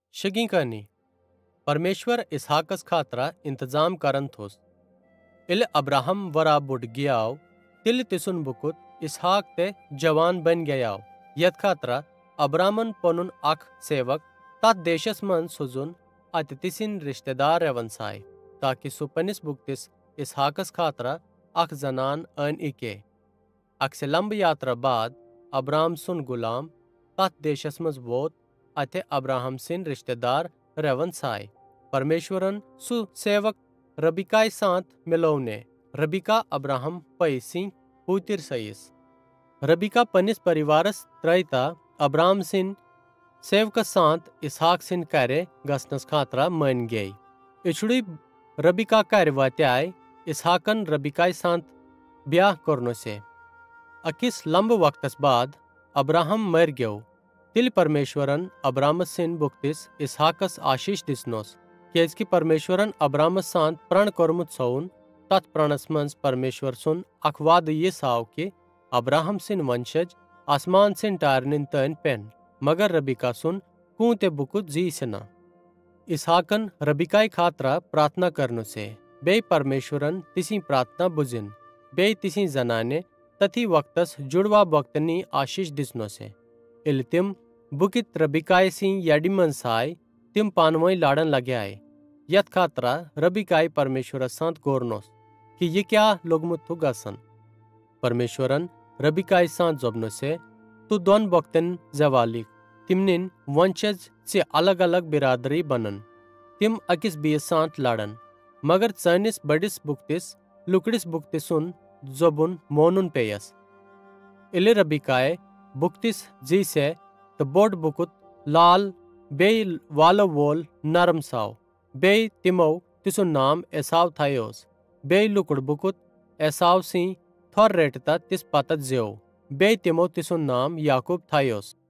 Shuggie कहानी परमेश्वर इसहाकस खातरा इंतजाम करन थोस। इल अब्राहम वरा बुढ़ गयाव तिल तिसुन बुकुत इसहाक ते जवान बन गयाव। यत खातरा अब्रामन पनुन अख सेवक तथ देशस मन सुजुन अत तिसिन रिश्तेदार रेवन साय ताकि सु पनिस बुक्तिस इसहाकस खातरा अख जनान अन इके। अक्से लंब यात्रा बाद अब्राम सुन गुलाम तथ देशस मज वोत अथे अब्राहम सिन रिश्तेदार रेवन साय। परमेश्वरन सु सेवक रबिकाय सांत मिलौने। रबिका अब्राहम पै सिंह पुतिर सईस। रबिका पनिस परिवारस त्रैता अब्राम सिन सेवक सांत इसहाक सिन करे गसनस खातरा मन गई। इछुड़ी रबिका कर वात्याय इसहाकन रबिकाय सांत ब्याह करनो से। अकिस लंब वक्तस बाद अब्राहम मर गयो। तिल परमेश्वरन अब्रामस सिन बुक्तिस इसहाकस आशीष दिसनोस केजकि परमेश्वरन अब्रामस सांत प्रण करमुत सौन तथ प्रणस मंस परमेश्वर सुन अखवाद ये साव कि अब्राहम सिन वंशज आसमान सिन टारनिन तन पेन मगर रबिका सुन कूते बुकुत जी सना। इसहाकन रबिकाय खातरा प्रार्थना करनो से बे परमेश्वरन तिसी प्रार्थना बुझिन बे तिसी जनाने तथी वक्तस जुड़वा वक्तनी आशीष दिसनो से। इल तिम बुकित रबिकाय सिंह याडिमन साय तिम पानवई लाड़न लगे आए। यथ खातरा रबिकाय परमेश्वर सांत गोरनोस कि ये क्या लोगमुत थु गसन। परमेश्वरन रबिकाय सांत जबनो से तु दोन वक्तन जवालिक तिमनिन वंशज से अलग अलग बिरादरी बनन तिम अकिस बीस सांत लाड़न मगर चनिस बडिस बुक्तिस लुकड़िस बुक्तिसुन जबुन मोनुन पेयस। इले रबिकाय बुक्तिस जी से त बोड बुकुत लाल बे वालो वोल नरम साव बे तिमो तिसुन नाम एसाव थायोस। बे लुकड़ बुकुत एसाव सी थोर रेटता तिस पतत ज्यो बे तिमो तिसुन नाम याकूब थायोस।